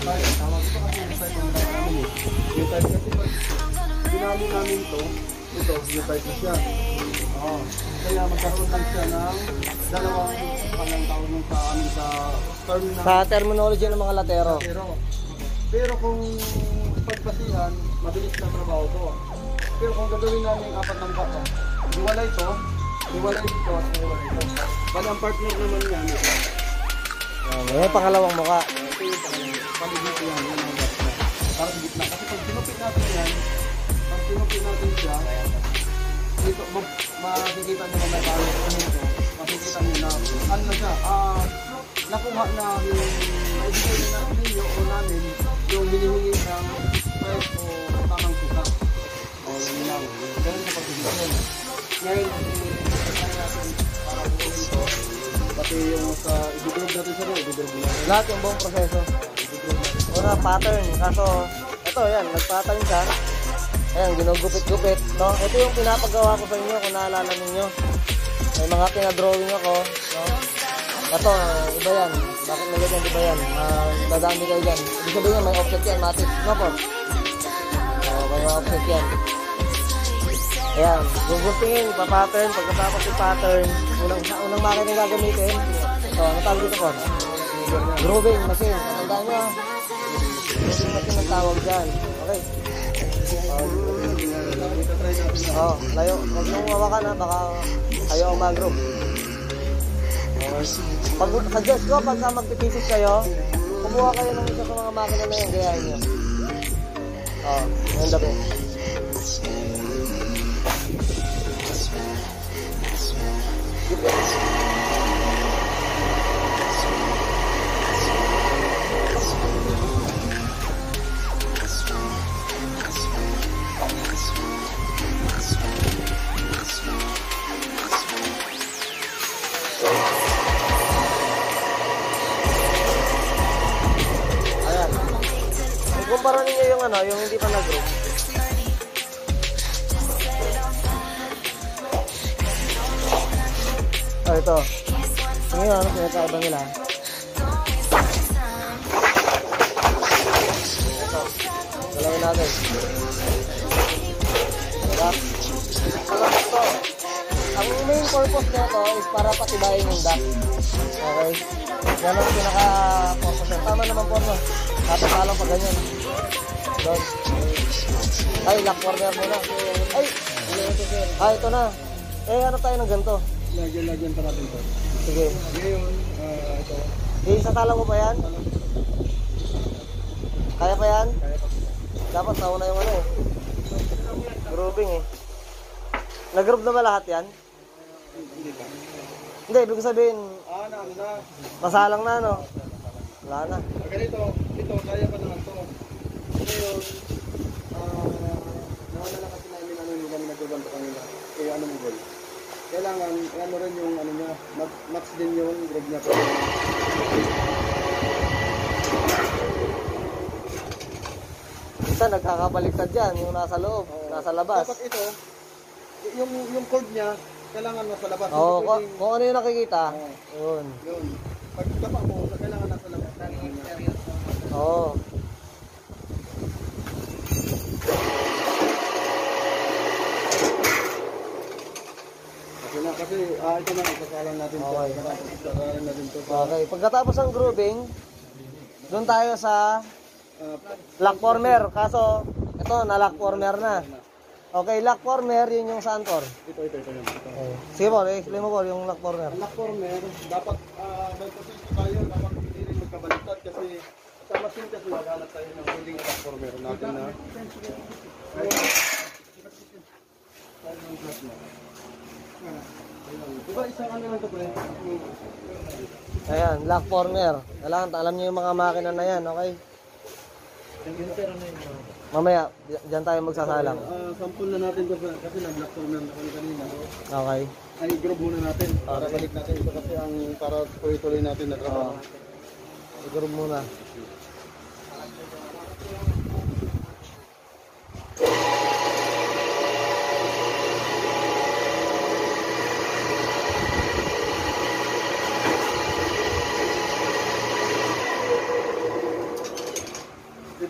type. Tawag ito kasi yung type ang namin eh. Yung type kasi pag pinali namin ito yung type na siya. Oo. Kaya magkaroon lang siya ng dalawang kanang tawag nung sa amin sa term na... Sa terminology ng mga latero. Pero kung pagpasihan, mabilis na trabaho to. Pero kung gagawin namin apat ng baka, iwalay ito, iwalay dito, at iwalay ito. Bali ang partner naman yan ito. May pangalawang mukha. Ito yung paligid yan, yan ang baka. Para sa gitna. Kasi pag sinupit natin yan, pag sinupit natin siya, dito, makikita nyo na may parang ito, makikita nyo na, ano na siya, nakuha na yung naibigay na ninyo o namin yung hinihingi ng price o tamang suka. O yun lang. Ganun sa pagbibigan. Ngayon, kaya natin para bukuhin ito, pati yung sa i-group natin sa rin, i-group natin. Lahat yung buong proseso. Una, pattern. Kaso, ito yan, nag-pattern siya. Ayan, ginugupit-gupit. No? Ito yung pinapagawa ko sa inyo kung naalala ninyo. May mga pinadrawing ako. No? Ito, iba yan. Bakit nalagyan iba yan? Dadami kayo dyan. Ibig sabihin may offset yan, matik. No po? May offset yan. Ayan, gugupingin, pa-pattern. Pagkatapos yung pattern, unang makina yung gagamitin. Ito, ano tawag dito ko? Grooving machine. Tandaan nyo. Grooving machine ang tawag dyan. Okay. Layo. Huwag nung mawakan ha, baka ayaw ang mag-groove. Suggest ko, pagka magpipisis kayo, kumuha kayo ng isa sa mga makina na yung gayahin nyo. Yung dabi. Kumpara ninyo yung ano, yung hindi pa nag-group. Ito. Ngayon, ano pinagkaiba nila? Ito. Dalawin natin. Diba? Alam ito. Ang main purpose nito is para patibayin yung duct. Okay? Yan ang pinaka-purpose. Tama naman po no? Tapos alam pa ganyan. Doon. Ay, lock corner muna. Ay, ito na. Ano tayo ng ganito? Lagyan pa natin ito. Sige. Ngayon, ito. Isasala mo pa yan? Kaya pa yan? Kaya pa. Dapat nauna yung ano eh. Grooving eh. Nag-groove na ba lahat yan? Hindi pa. Hindi, ibig sabihin, Ano na. masalang na no? Wala na. Ganito, ito, kaya pa naman ito. Ngayon, nawala na kasi namin yung kami nagbabanto kanina. Eh, ano mo goal? Kailangan, ano rin yung ano niya, match din yung groove niya. Isa nagkakabaliktad dyan, yung nasa loob, nasa labas. Dapat ito, yung cord niya, kailangan nasa labas. Oo, kung ano yung nakikita, yun. Yun. Pag kapak mo, kailangan nasa labas. Oo. Kasi ito na, isasalan natin ito. Okay. Isasalan natin ito. Okay, pagkatapos ng grooving, doon tayo sa lock former. Kaso, ito, na-lock former na. Okay, lock former, yun yung saan core? Ito. Okay. Sige po, explain mo po yung lock former. Ang lock former, dapat may proseso tayo, dapat hindi rin magkabaliktad kasi sa machine kasi maghanap tayo ng huling lock former natin na. Diba isang ano lang ito pre? Ayan, lock former. Kailangan, alam niyo yung mga makina na yan, okay? Mamaya, dyan tayo magsasalang. Sample na natin ito kasi nag-lock former na kami kanina. Okay. Ay, i-group muna natin para balik natin ito kasi ang para tuloy-tuloy natin na trabaho. I-group muna.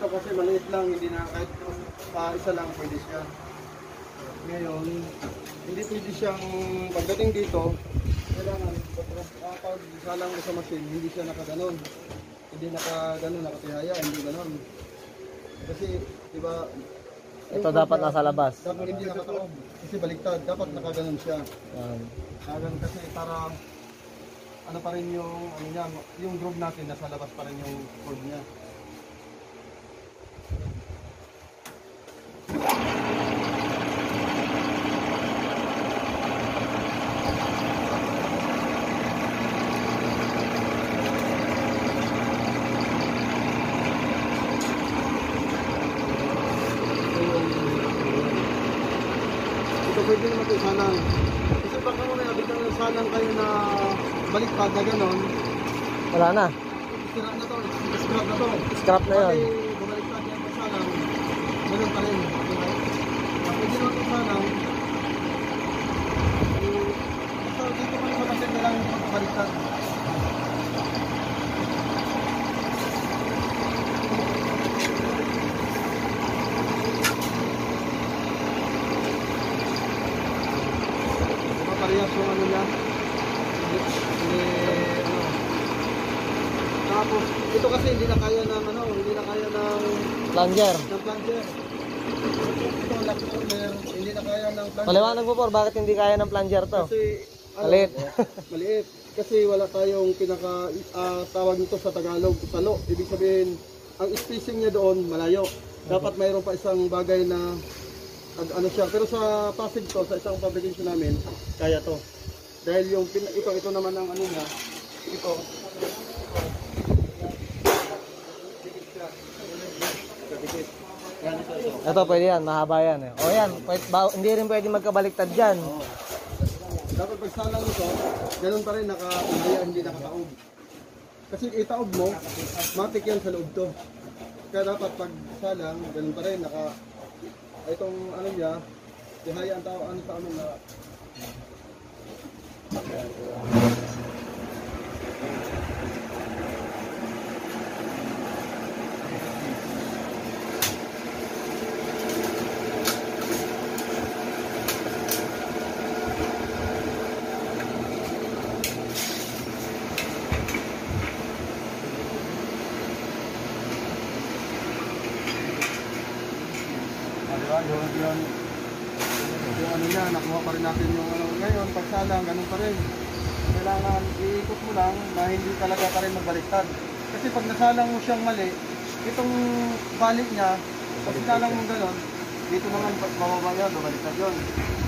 ito kasi maliit lang, hindi na kahit isa lang pwede siya. Ngayon, hindi pwede siyang pagdating dito, kailangan pag salang mo sa machine, hindi siya nakaganon. Hindi nakaganon, nakatihaya, hindi ganon. Kasi, di ba, Ito dapat nasa labas. dapat hindi nakataob. Kasi baliktad, dapat nakaganon siya. Yan. Nakaganon kasi para ano pa rin yung ano niya, yung groove natin nasa labas pa rin yung cord niya. Ito pwede naman ito salang. Kasi baka mamaya biglang salang kayo na baliktad na gano'n. Wala na. Scrap na to. Scrap na to. Scrap na yun. Pati bumaliktad yan sa salang. Ganun pa rin. Pwede naman ito salang. So dito pa sa masin na lang yung baliktad. Parehas yung ano niya. Ano. Tapos ito kasi hindi na kaya ng ano, hindi na kaya ng Plunger. plunger. Ito lock plunger, hindi na kaya ng plunger. Paliwanag mo po, bakit hindi kaya ng plunger to? Kasi ano, Maliit. maliit. Kasi wala tayong pinaka tawag nito sa Tagalog, talo. Ibig sabihin, ang spacing niya doon malayo. Dapat mayroon pa isang bagay na ano siya, pero sa Pasig to, sa isang fabrication namin, kaya to. Dahil yung ito naman ang ano niya, ito. Yan, ito. Ito, pwede yan, mahaba yan eh. O yan, hindi rin pwede magkabaliktad dyan. Dapat pag salang ito, ganun pa rin nakakaya, hindi nakataob. Kasi itaob mo, matik yan sa loob to. Kaya dapat pag salang, ganun pa rin itong ano niya, ihaya ang tao ano sa ano na. Yung ano niya, nakuha pa rin natin yung ano. Ngayon, pagsalang, ganun pa rin. Kailangan iikot mo lang na hindi talaga pa rin magbaliktad. Kasi pag nasalang mo siyang mali, itong balik niya, pag sinalang mo ganun, dito naman bababa yan, babaliktad yun.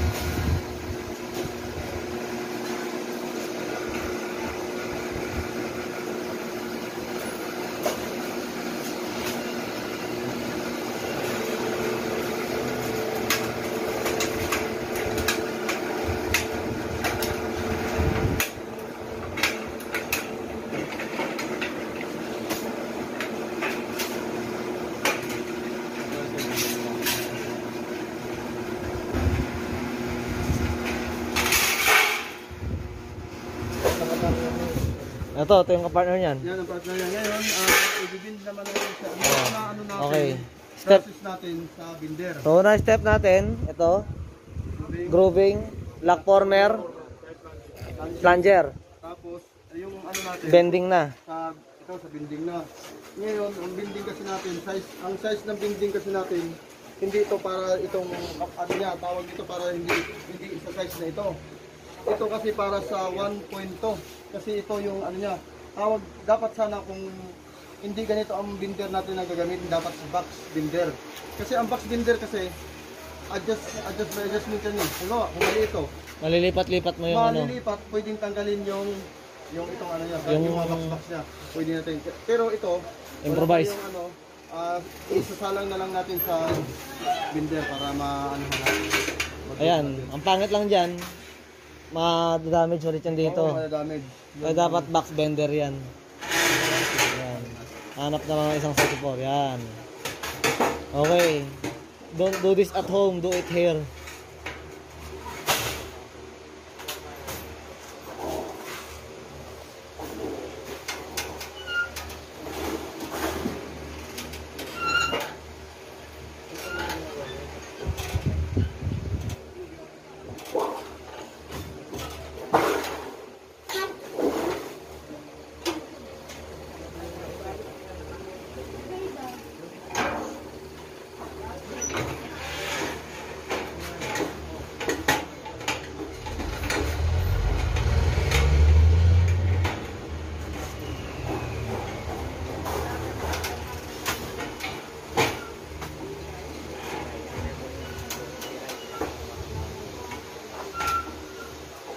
Ito yung kapartner niyan. Yan ang partner niya. Ngayon, i-bind naman natin siya. Ano natin, Okay. process natin sa binder. So, una step natin, ito, grooving, lock former, plunger, Tapos, yung ano natin, bending na. ito sa binding na. Ngayon, ang binding kasi natin, ang size ng binding kasi natin, hindi ito para itong, ano niya, tawag ito para hindi sa size na ito. Ito kasi para sa 1.2. Kasi ito yung ano niya, dapat sana kung hindi ganito ang binder natin na gagamitin, dapat sa box binder. Kasi ang box binder kasi, adjustment yan eh. Halimbawa, kung mali ito, Malilipat-lipat mo yung ano. malilipat, pwedeng tanggalin yung itong ano niya, yung mga box niya. Pwede natin. Pero ito, Improvise. wala tayong isasalang na lang natin sa binder para maano natin. Ayan, ang pangit lang dyan, ma-damage ulit yan dito. Oo, damage. Kaya dapat box bender yan. Yan. Hanap na mga isang 44. Yan. Okay. Don't do this at home. Do it here.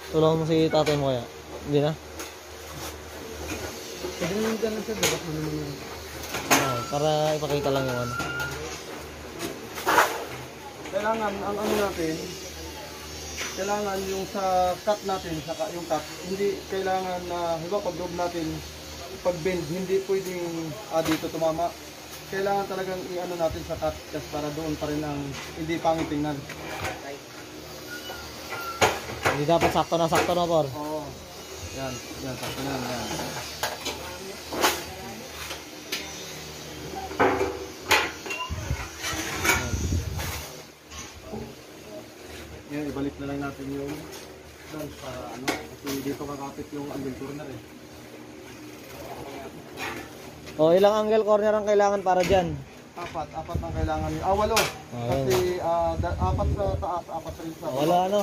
Tulungan mo si tatay mo kaya? Hindi na? Pwede naman dyan lang sir, diba? Ano naman yun? Para ipakita lang yung ano. Kailangan, ang ano natin, kailangan yung sa cut natin, yung cut, hindi kailangan na, halimbawa pag loob natin, pag bend, hindi pwedeng dito tumama. Kailangan talagang i-ano natin sa cut, kasi para doon pa rin ang hindi pangit tingnan. Hindi dapat sakto na por. Oo. Yan, yan, sakto na yan. Yan, ibalik na lang natin yung dance para ano, kasi dito kakapit yung angle corner eh. O, ilang angle corner ang kailangan para dyan? Apat ang kailangan nyo. Walo. Kasi apat sa taas, apat rin sa baba. Wala ano.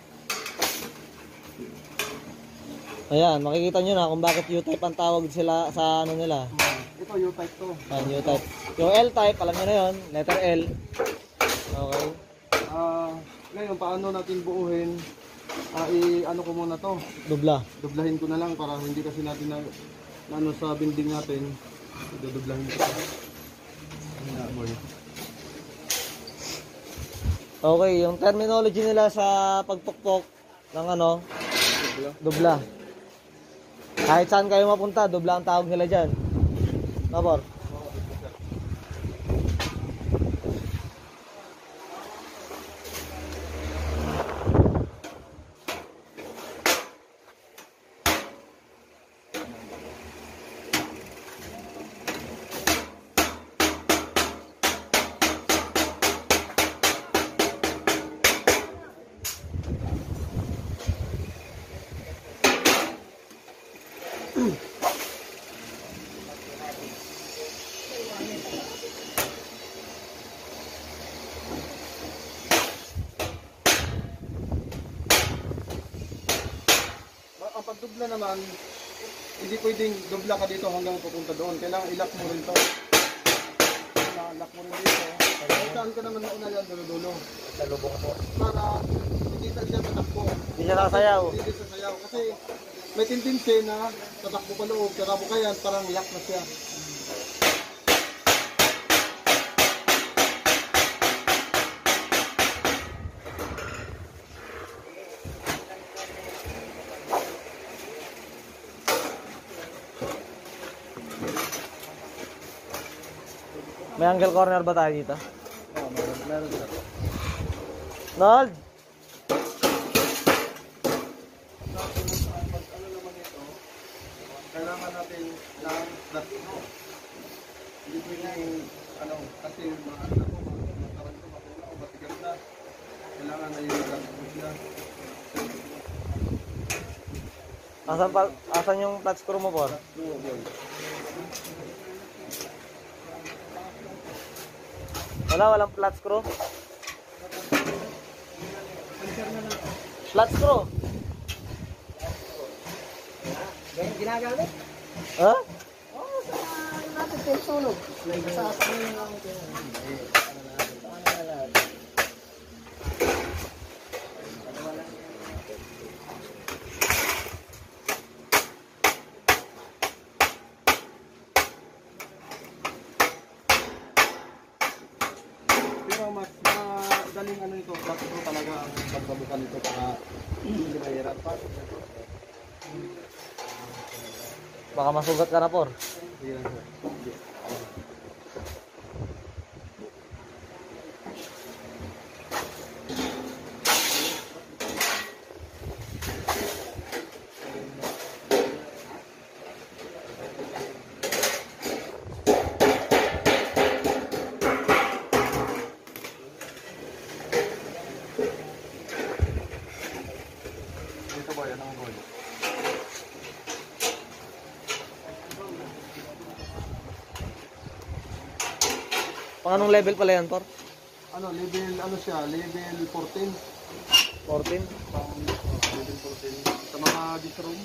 Ayan, makikita nyo na kung bakit U-type ang tawag sila sa ano nila. Ito U-type to. Ayan, U-type. Yung L-type, alam nyo na yun, letter L. Okay. Ngayon, paano natin buuhin? Ano ko muna to. Dubla. Dublahin ko na lang para hindi kasi natin na ano sa binding natin. Dudublahin ko. Okay, yung terminology nila sa pagpukpok ng ano, dubla. Kahit saan kayo mapunta, dubla ang tawag nila dyan. Napor? Ang pagdubla naman, hindi pwedeng dubla ka dito hanggang pupunta doon. Kailangan ilak mo rin to. Ilak mo rin dito. Saan ka naman nauna yan, dulo-dulo. Sa lubong ko. Para hindi siya tatakbo. Hindi siya sasayaw. Hindi siya sasayaw. Kasi may tendency na tatakbo pa loob. Karabo ka yan, parang lock na siya. May angle corner ba tayo dito? Oo, meron siya. Nold! Ano naman ito, kailangan natin ng flat screw. Hindi pwedeng, kasi mga mataran ito, makuna o matigas na. Kailangan na yung flat screw siya. Asan yung flat screw mo po? Walang flat screw. Flat screw. Ginagamit? Ha? Oo, sa natin pinsunog. Sa asamin lang ito. Pero mas madaling ano ito, flat screw talaga ang pagbabukan nito para hindi mahirap pa. Baka masugat ka na por. Hindi lang sir. Dito ba yan ang goal? Pang anong level pala yan por? Level siya, level 14. 14? Level 14. Sa mga dish room.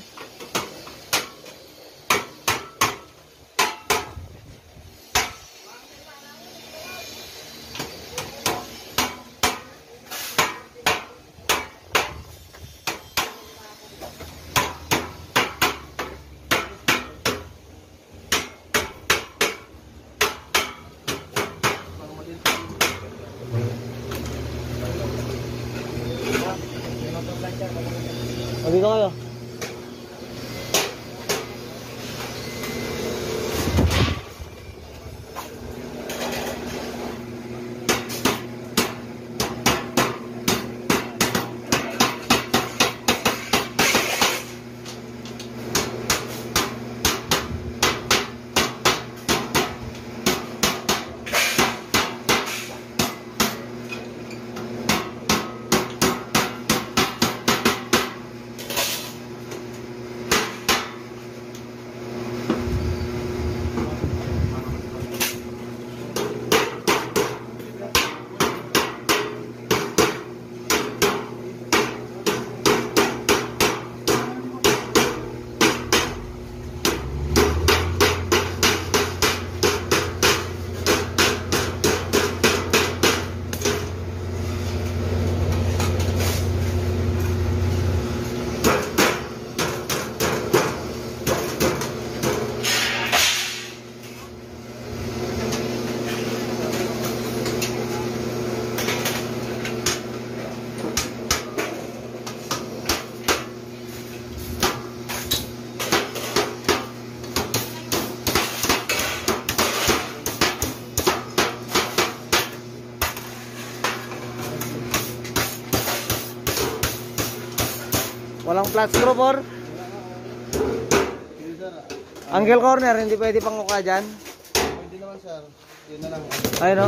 Dito kayo. Walang flat screw for angle corner, hindi pwede pang uka dyan. Pwede naman sir. Yun na lang. Ayun o.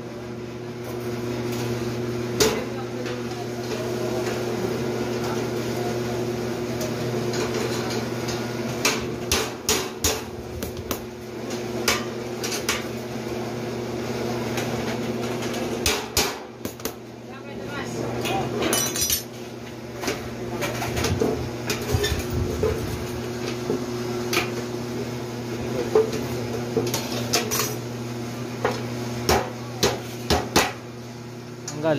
Tanggal.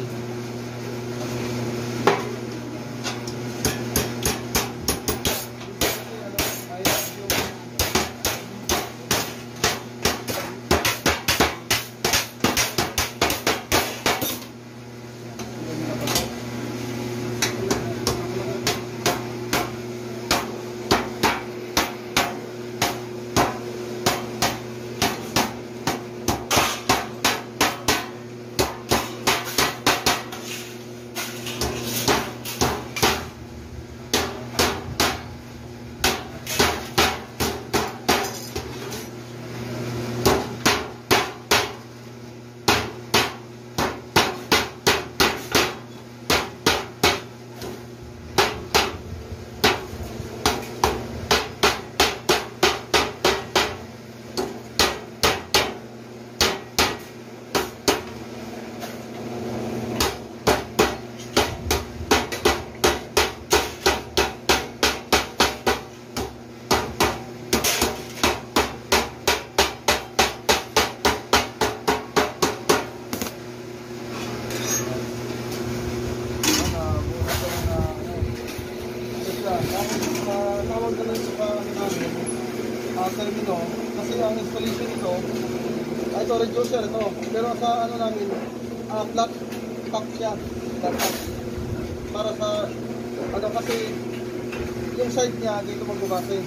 Tawag ka lang sa namin, termino, kasi ang installation ito, ito reducer ito, pero sa ano namin, flat pack siya, flat pack. Para sa, ano kasi, yung side niya dito magbabase,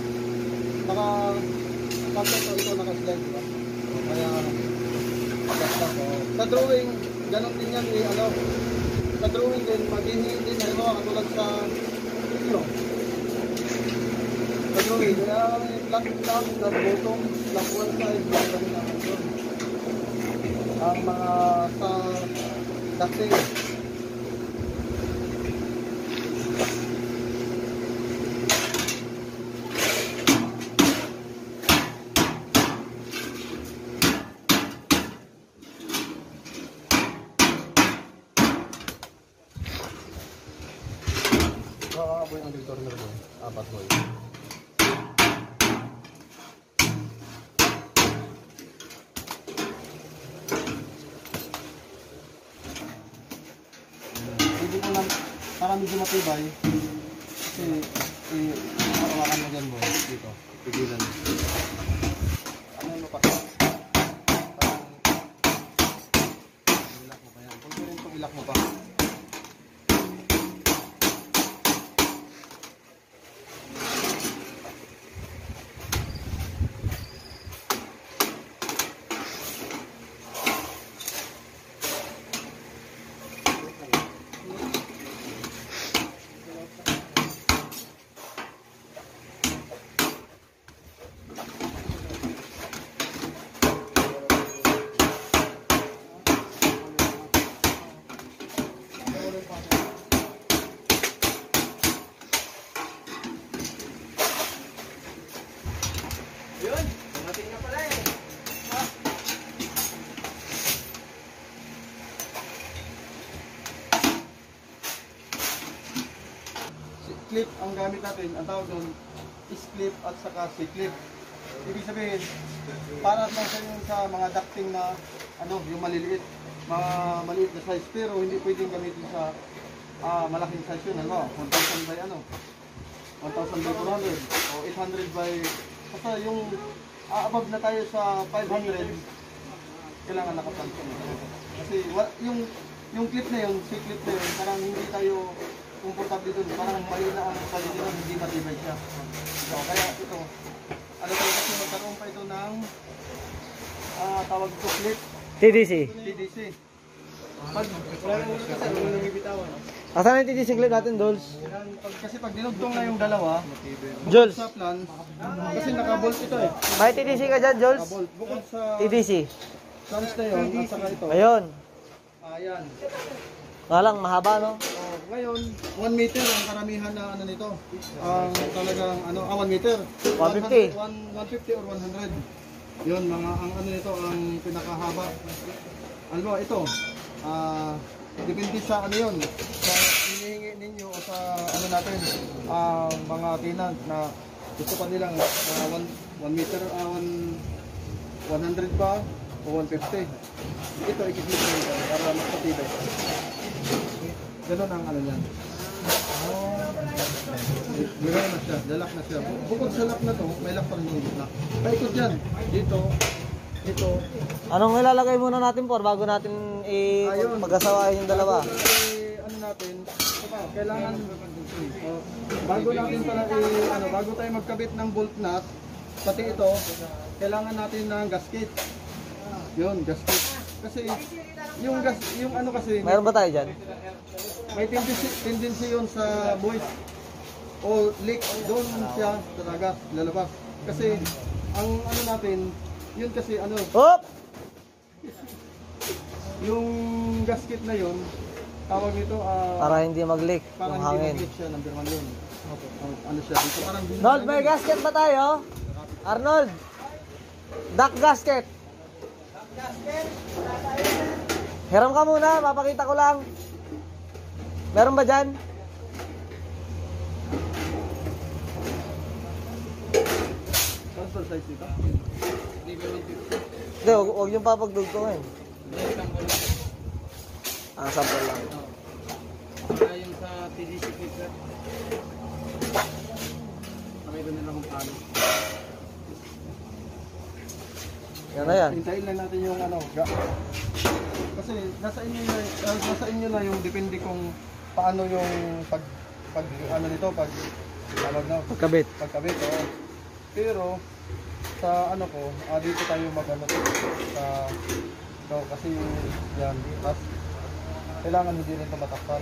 ito naka-slide, diba? Kaya, flat pack. Sa drawing, ganun din yan, sa drawing din, maghihingi din, katulad sa video. Drawing, kaya kami black top, black bottom, black one side, black kami naman doon. Ang mga sa ducting. Boy, ang corner mo, apat boy. Para medyo matibay kasi hawakan mo dyan mo dito, pigilan ano mo pa ilak mo pa yan, kung rin itong ilak mo pa clip ang gamit natin. Ang tawag doon is clip at saka C-clip. Ibig sabihin, para lang sa yun sa mga ducting na ano, yung maliliit, mga maliit na size, pero hindi pwedeng gamitin sa malaking size yun. Ano, 1,000 by ano, 1,000 by 400 o 800 by, basta yung above na tayo sa 500, kailangan nakapansin. Kasi yung clip na yun, C-clip na yun, parang hindi tayo komportable dun, parang mali na ang quality nun, hindi matibay siya. So, kaya ito, ano tayo kasi magkaroon pa ito ng tawag ito clip, TDC. TDC. Pag wala nang kasi ano nang bibitawan. Asan yung TDC clip natin, Dols? Kasi pag dinugtong na yung dalawa, Jules, sa plan, kasi naka-bolt ito eh. may TDC ka dyan, Jules? Naka-bolt. Bukod sa TDC. plans na yun, at saka ito. Ayun. Ayan. Nga lang, mahaba, no? Ngayon, 1 meter ang karamihan na ano nito. Ang talagang ano, 1 meter. 150. 150 or 100. Yun, mga ang ano nito, ang pinakahaba. Ano ba, ito? Depende sa ano yun. Sa hinihingi ninyo o sa ano natin, mga tenant na gusto pa nilang 1 meter, 100 ba o 150. Ito, ikikita nito para mas matibay. Ganun ang ano niyan. Gano'n na siya, lalak na siya. Bukod sa lock na to, may lock pa rin yung gitna. Paikot yan. Dito, ito. Anong ilalagay muna natin por bago natin pag-asawain yung dalawa? Ano natin, kailangan, bago natin pala bago tayo magkabit ng bolt nut, pati ito, kailangan natin ng gasket. Yun, gasket. Kasi yung ano kasi, Mayroon ba tayo dyan? may tendency yun sa buwis o leak, doon siya talaga lalabas. Kasi ang ano natin, yun kasi ano, Hop! yung gasket na yun, tawag nito, Para hindi mag-leak parang yung hindi hangin. mag-leak siya, number 1 yun. Ano siya, dito parang Arnold, may gasket ba tayo? Arnold! Duck gasket! Hiram ka muna, papakita ko lang. Meron ba dyan? Transfer size dito? Hindi, huwag yung papagdugtongin. Sample lang. Yung sa TDC clip, nakita nila kung paano. Yan na yan. Hintayin lang natin yung ano, kasi nasa inyo na yung depende kung paano yung pag ano nito, tawag na, Pagkabit. pagkabit. Oo. Pero sa ano ko, dito tayo mag-ano sa kasi yan, tapos kailangan hindi rin ito matakpan.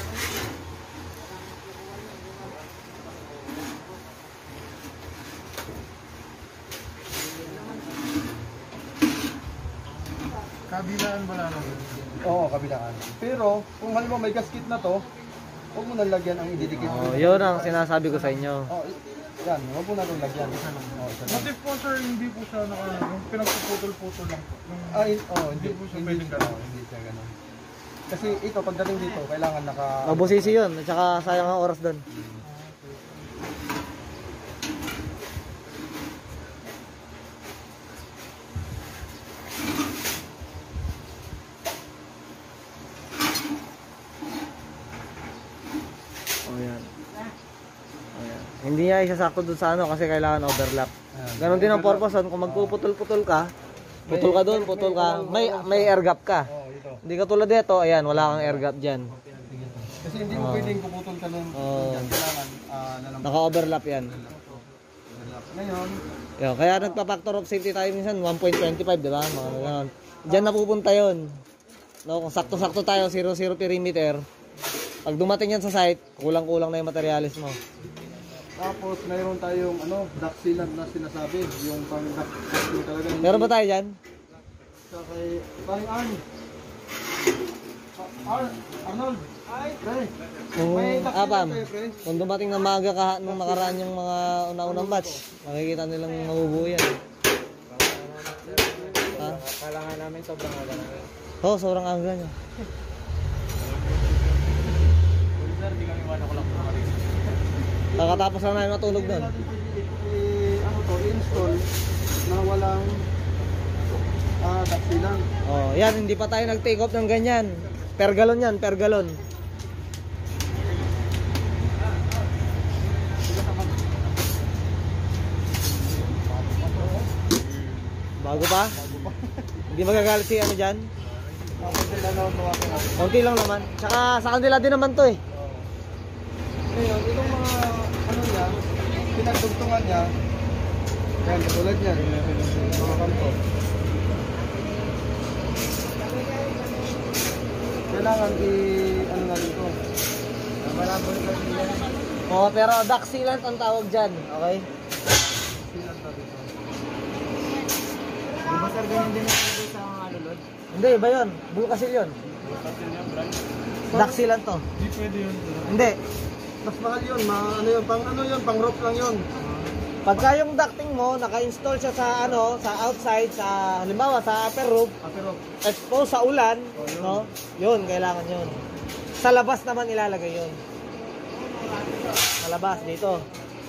Kabilaan ba lang? Oo, kabilaan. Pero kung halimbawa may gasket na to, huwag mo nang lagyan ang ididikit. Oh, yun ang sinasabi ko sa inyo. Oh, yan, huwag mo na nang lagyan. Oh, Motif po sir, hindi po siya yung pinagpuputol-putol lang po. hindi po siya pwedeng ganun. Hindi siya ganun. Kasi ito, pagdating dito, kailangan Mabusisi yun, at saka sayang ang oras doon. Hindi niya isasakto doon sa ano kasi kailangan overlap. Ganon din ang purpose doon. Kung magpuputol-putol ka, putol ka doon, putol ka, may air gap ka. ito. Hindi ka tulad dito, ayan, wala kang air gap dyan. Kasi hindi mo pwedeng puputol ka nun. Kailangan Naka-overlap yan. Ngayon, Yo, kaya nagpa-factor of safety tayo minsan 1.25, di ba? Mga ganon. Diyan napupunta yon. No, kung sakto-sakto tayo 0-0 perimeter, pag dumating yan sa site, kulang-kulang na yung materialis mo. tapos mayroon tayong duct sealant na sinasabi, yung pang duct seal talaga. Meron ba tayo dyan? Sa kay paring Arnold. Pre. May duct Apam. sealant tayo, pre. Kung dumating na maaga nung nakaraan yung mga una-unang batch, makikita nilang mabubuo yan. Ha? Kailangan namin sobrang aga namin. Oo, sobrang aga niya. Sir, di kami iwan ako lang po. Kakatapos lang namin matulog doon. Ano to, install na walang daksilan. Oh, yan, hindi pa tayo nag-take off ng ganyan. Per galon yan, per galon. Bago pa? Hindi magagalit si ano dyan? Konti lang naman. Tsaka sa kanila din naman to eh. Ngayon, itong mga ano yan, pinagdugtungan niya, yan, katulad niyan, mga kanto. Kailangan ano natin ito. Malabo rin kasi yan. Oh, pero duck sealant ang tawag dyan. Okay? Silang natin ito. Di ba sir, ganyan din ang sa mga lulod? Hindi, iba yun. Bulkasil yun. Duck sealant to. Hindi pwede yun. Hindi. Mas mahal yun, ano yun, pang rope lang yun. Pagka yung ducting mo, naka-install siya sa ano, sa outside, sa halimbawa sa upper roof, Pero, exposed sa ulan, no? Yun, kailangan yun. Sa labas naman ilalagay yun. Sa labas, dito.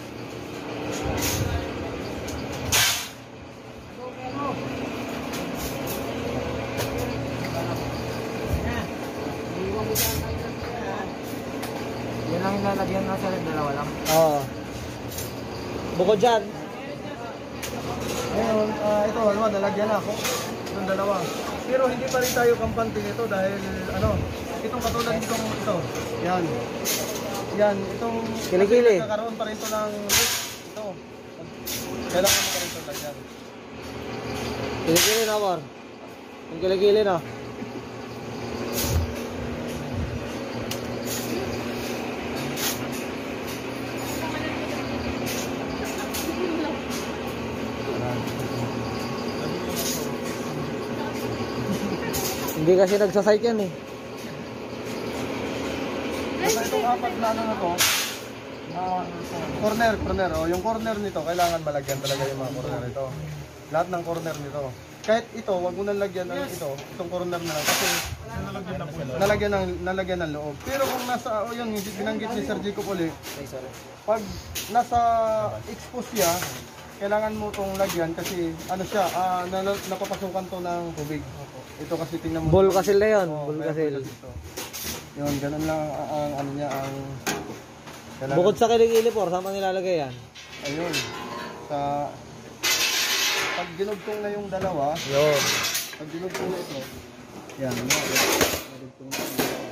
Yan lang yung lalagyan na sir, dalawa lang. Oo. Bukod dyan, ngayon, ito, ano, nalagyan na ako. Itong dalawa. Pero hindi pa rin tayo kampante nito dahil, ano, itong katulad nitong ito. Yan. Yan, itong... Kilikili. Nagkakaroon pa rin ito ng... Ito. Kailangan mo pa rin ito lagyan. kilikili na, War. Yung kilikili na. Hindi kasi nagsasite yan eh. Basta itong apat na ano na to, corner, oh, yung corner nito, kailangan malagyan talaga yung mga corner ito. Lahat ng corner nito. Kahit ito, wag mo nang lagyan ng ito, itong corner na lang kasi nalagyan ng loob. Pero kung nasa, oh yun, binanggit ni Sir Jacob uli, pag nasa expose siya, kailangan mo itong lagyan kasi ano siya, napapasukan to ng tubig. Ito kasi tingnan mo. Bulkasil na yun. Oh, Bulkasil. Yun, ganun lang ang ano niya, ang kailangan. Bukod sa kilikili, Por, saan pa nilalagay yan? Ayun. Sa pag ginugtong na yung dalawa, Yun. pag ginugtong na ito, yan, ginugtong na yung dalawa.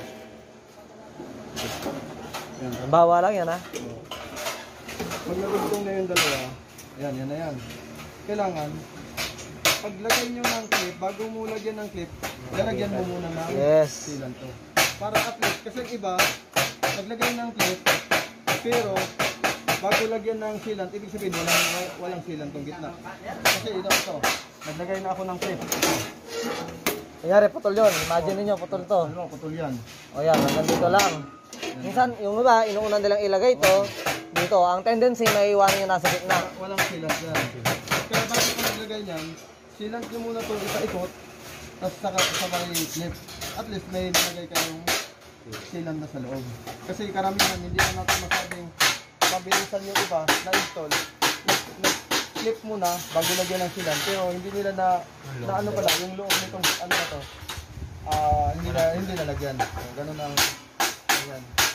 Yan. Bawa lang yan, ha? Pag nagugtong na yung dalawa, yan na yan. Kailangan, paglagay nyo ng clip, bago mo lagyan ng clip, lalagyan mo muna ng Yes. sealant to. Para at least, kasi iba, naglagay ng clip, pero bago lagyan ng sealant, ibig sabihin walang sealant tong gitna. Kasi ito, naglagay na ako ng clip. Kanyari, putol yun. Imagine niyo putol to. Ano, putol yan. O yan, hanggang dito lang. Minsan, yung iba, inuunan nilang ilagay to dito. Ang tendency, may iwanan yung nasa gitna. Walang sealant yan. Kaya bago ko naglagay niyan, sealant nyo muna itong isa-ikot, tapos saka may clip. At least may nilagay kayong sealant na sa loob. Kasi karamihan, hindi na natin masabing mabilisan yung iba na install. Clip muna bago lagyan ng sealant. Pero hindi nila na ano pala, yung loob nitong ano na to, hindi na lagyan. Ganun ang, yan.